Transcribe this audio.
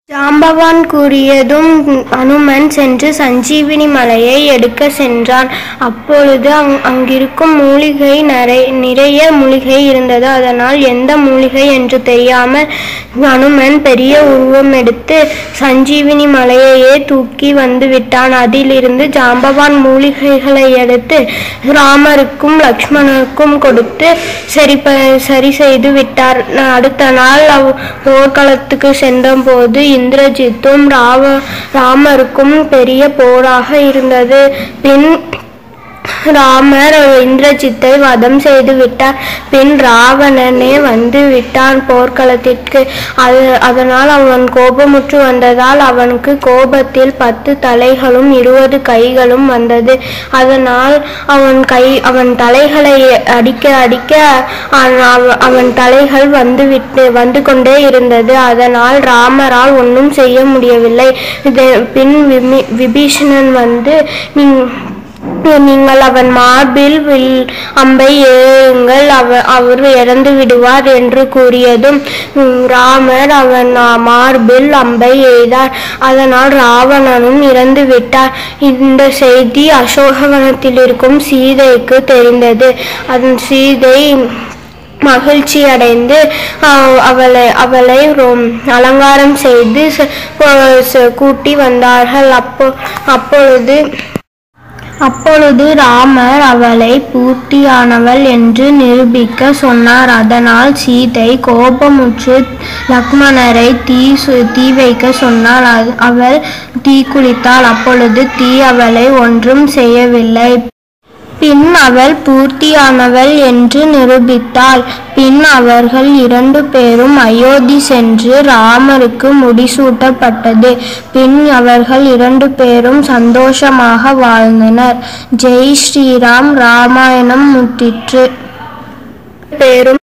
ஜாம்பவான் கூறியதும் அனுமன் சென்று சஞ்சீவினி மலையை எடுக்க சென்றான். அப்பொழுது அங்கிருக்கும் மூலிகை நிறைய மூலிகை இருந்தது. அதனால் எந்த மூலிகை என்று தெரியாமல் அனுமன் பெரிய உருவம் எடுத்து சஞ்சீவினி மலையையே தூக்கி வந்து விட்டான். அதிலிருந்து ஜாம்பவான் மூலிகைகளை எடுத்து ராமருக்கும் லக்ஷ்மணருக்கும் கொடுத்து சரி செய்து விட்டார். அடுத்த நாள் போர்க்களத்துக்கு சென்றபோது இந்திரஜித்தும் ராமருக்கும் பெரிய போராக இருந்தது. பின் ராமர் இந்திரஜித்தை வதம் செய்து விட்டார். பின் ராவணனே வந்து விட்டான் போர்க்களத்திற்கு. அதனால் அவன் கோபமுற்று வந்ததால் அவனுக்கு கோபத்தில் 10 தலைகளும் 20 கைகளும் வந்தது. அதனால் அவன் தலைகளை அடிக்க அவன் தலைகள் வந்து கொண்டே இருந்தது. அதனால் ராமரால் ஒன்றும் செய்ய முடியவில்லை. பின் விபீஷணன் வந்து நீங்கள் அவன் மார்பில் அம்பை ஏறுங்கள், அவர் இறந்து விடுவார் என்று கூறியதும் ராமர் அவன் மார்பில் அம்பை எய்தார். அதனால் ராவணனும் இறந்து விட்டார். இந்த செய்தி அசோகவனத்தில் இருக்கும் சீதைக்கு தெரிந்தது. அதன் சீதை மகிழ்ச்சி அடைந்து அவளை அலங்காரம் செய்து கூட்டி வந்தார்கள். அப்பொழுது ராமர் அவளை பூர்த்தியானவள் என்று நிரூபிக்க சொன்னார். அதனால் சீதை கோபமுற்று லக்ஷ்மணரை தீ வைக்க சொன்னாள். அவள் தீக்குளித்தாள். அப்பொழுது தீ அவளை ஒன்றும் செய்யவில்லை. பின் அவள் பூர்த்தியானவள் என்று நிரூபித்தாள். பின் அவர்கள் 2 பேரும் அயோத்தி சென்று ராமருக்கு முடிசூட்டப்பட்டது. பின் அவர்கள் 2 பேரும் சந்தோஷமாக வாழ்ந்தனர். ஜெய் ஸ்ரீராம். ராமாயணம் முற்றிற்று. பேரும்